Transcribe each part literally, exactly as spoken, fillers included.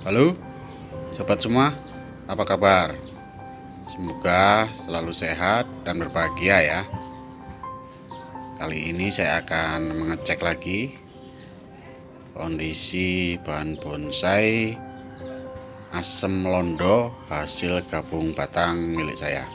Halo sobat semua, apa kabar? Semoga selalu sehat dan berbahagia ya. Kali ini saya akan mengecek lagi kondisi bahan bonsai asem londo hasil gabung batang milik saya.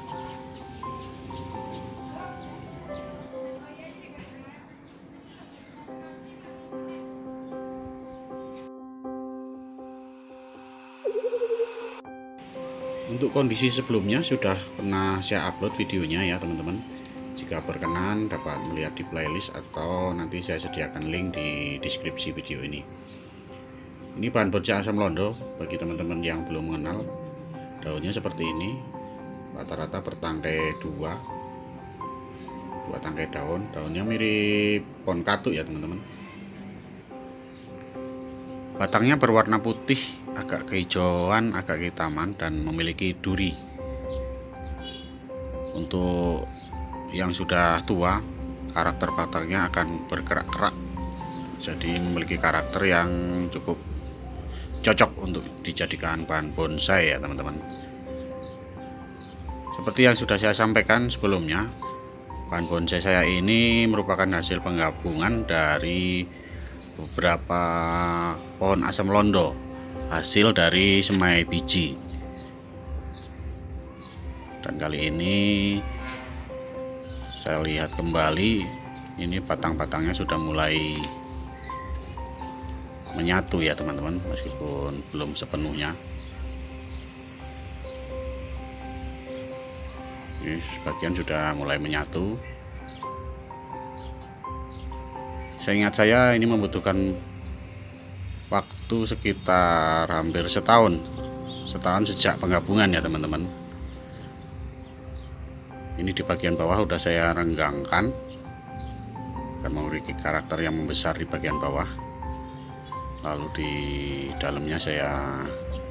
Untuk kondisi sebelumnya sudah pernah saya upload videonya ya teman-teman. Jika berkenan dapat melihat di playlist atau nanti saya sediakan link di deskripsi video ini. Ini bahan bonsai asam londo bagi teman-teman yang belum mengenal. Daunnya seperti ini, rata-rata bertangkai dua, dua tangkai daun. Daunnya mirip pohon katuk ya teman-teman. Batangnya berwarna putih, agak kehijauan, agak kehitaman, dan memiliki duri. Untuk yang sudah tua, karakter batangnya akan bergerak-gerak, jadi memiliki karakter yang cukup cocok untuk dijadikan bahan bonsai ya teman-teman. Seperti yang sudah saya sampaikan sebelumnya, bahan bonsai saya ini merupakan hasil penggabungan dari beberapa pohon asam londo, hasil dari semai biji. Dan kali ini saya lihat kembali, ini batang-batangnya sudah mulai menyatu ya teman-teman, meskipun belum sepenuhnya. Ini sebagian sudah mulai menyatu. Seingat saya ini membutuhkan waktu sekitar hampir setahun setahun sejak penggabungan ya teman-teman. Ini di bagian bawah sudah saya renggangkan dan memiliki karakter yang membesar di bagian bawah. Lalu di dalamnya saya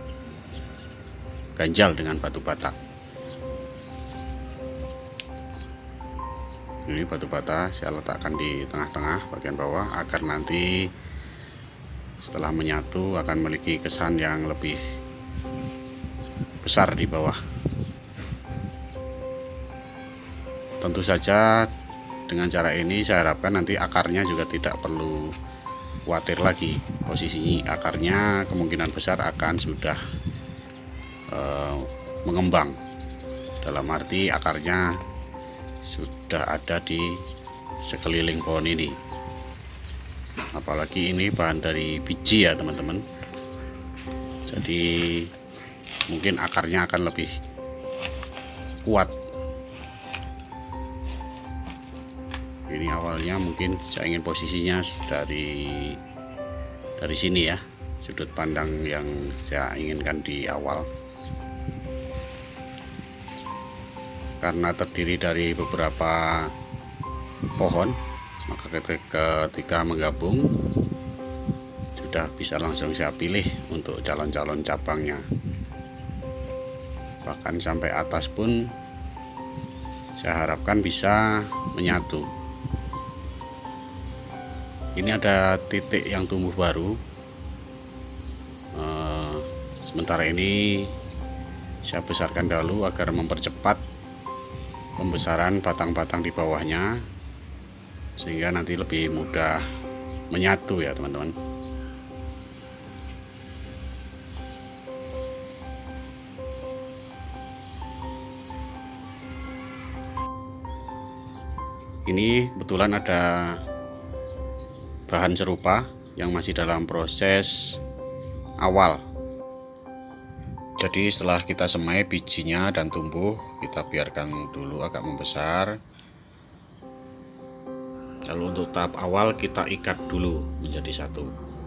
ganjal dengan batu bata. Ini batu bata saya letakkan di tengah-tengah bagian bawah agar nanti setelah menyatu akan memiliki kesan yang lebih besar di bawah. Tentu saja dengan cara ini saya harapkan nanti akarnya juga tidak perlu khawatir lagi. Posisi akarnya kemungkinan besar akan sudah eh, mengembang, dalam arti akarnya sudah ada di sekeliling pohon ini. Apalagi ini bahan dari biji ya teman-teman, jadi mungkin akarnya akan lebih kuat. Ini awalnya mungkin saya ingin posisinya dari dari sini ya, sudut pandang yang saya inginkan di awal. Karena terdiri dari beberapa pohon, maka ketika menggabung sudah bisa langsung saya pilih untuk calon-calon cabangnya. Bahkan sampai atas pun saya harapkan bisa menyatu. Ini ada titik yang tumbuh baru. Sementara ini saya besarkan dahulu agar mempercepat pembesaran batang-batang di bawahnya, sehingga nanti lebih mudah menyatu ya teman-teman. Ini kebetulan ada bahan serupa yang masih dalam proses awal. Jadi setelah kita semai bijinya dan tumbuh, kita biarkan dulu agak membesar. Lalu untuk tahap awal kita ikat dulu menjadi satu.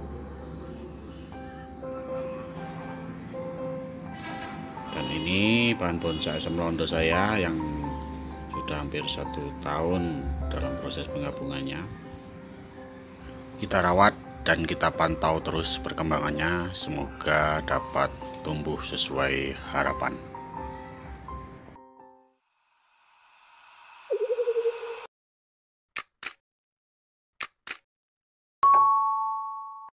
Dan ini bahan bonsai asam londo saya yang sudah hampir satu tahun dalam proses penggabungannya. Kita rawat dan kita pantau terus perkembangannya, semoga dapat tumbuh sesuai harapan.